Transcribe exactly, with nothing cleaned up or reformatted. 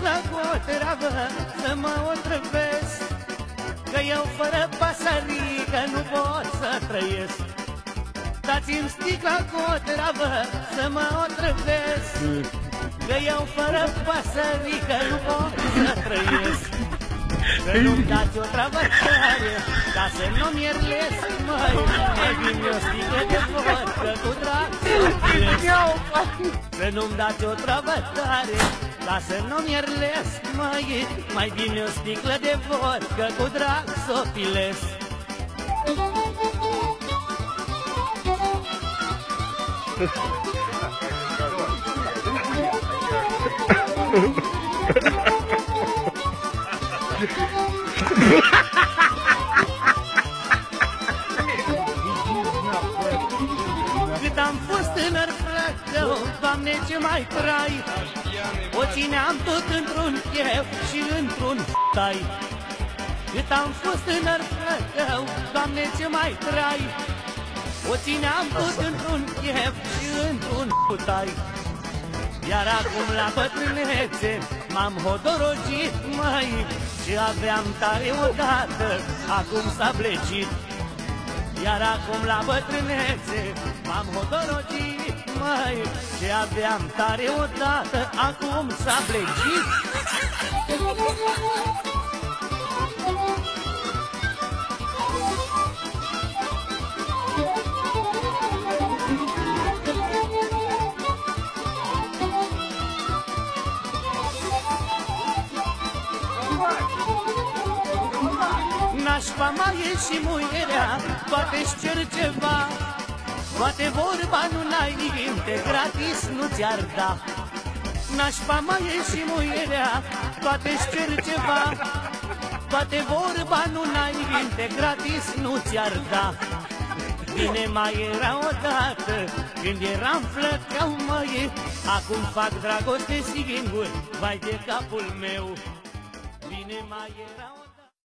sticla cu o treabă să mă otrăvesc, că eu fără pasărică nu pot să trăiesc. Dați-mi sticla cu o treabă să mă otrăvesc, că eu fără pasărică nu pot să trăiesc. Să nu-mi dați o treabă tare, ca să nu-mi ierlesc, măi, mai bine o sticlă de vodcă cu drag să pilesc. Să nu-mi dați o treabă tare, ca să nu-mi ierlesc, măi, mai bine o sticlă de vodcă cu drag să pilesc. Cât am fost tânăr, frătău, Doamne, ce mai trai, o țineam tot într-un chef și într-un f***tai. Cât am fost tânăr, frătău, Doamne, ce mai trai, o țineam tot într-un chef și într-un f***tai. Iar acum la bătrânețe m-am hodorogit, măi, și aveam tare odată, acum s-a blecit. Iar acum la bătrânețe m-am hodorogit, măi, și aveam tare odată, acum s-a blecit. Nașpa mai e și muierea, poate-și cer ceva, poate vorba nu n-ai minte, gratis nu ți-ar da. Nașpa mai e și muierea, poate-și cer ceva, poate vorba nu n-ai minte, gratis nu ți-ar da. Bine mai era odată, când eram flăcău, măi, acum fac dragoste singur, vai de capul meu. Bine mai era odată.